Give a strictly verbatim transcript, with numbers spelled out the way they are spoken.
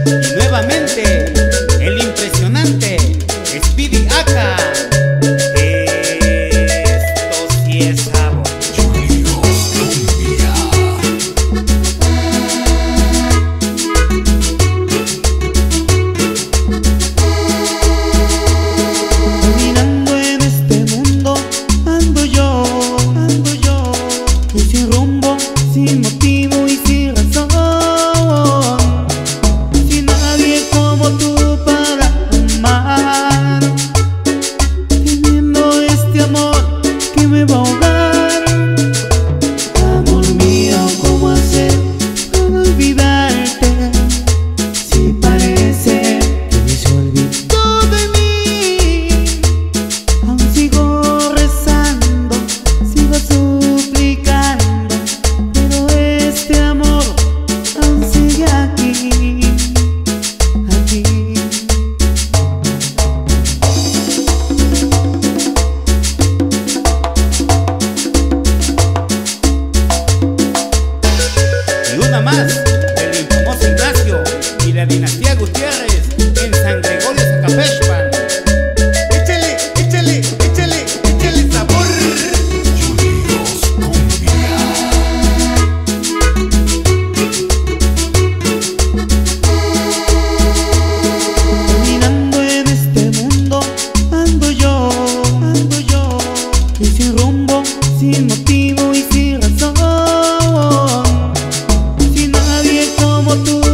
Y nuevamente, el impresionante Speedy Aka. Esto sí es sabor. Caminando en este mundo, ando yo, ando yo, y sin rumbo, sin motivo y sin razón. Sin nadie como tú para amar, teniendo este amor que me va a ahogar. Amor mío, ¿cómo hacer para olvidarte? Si parece que se olvidó de mí, aún sigo rezando, sigo suplicando, pero este amor aún sigue aquí, aquí. Y una más del infamoso Ignacio y la dinastía Gutiérrez en San Gregorio Zacapechpan. Échale, échale, échale, échale sabor. Caminando en este mundo, ando yo, ando yo, y sin rumbo, sin motivo y sin razón. Sin nadie como tú